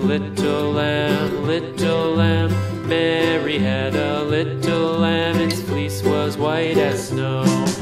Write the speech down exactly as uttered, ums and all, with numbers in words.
little lamb, little lamb. Mary had a little lamb, its fleece was white as snow.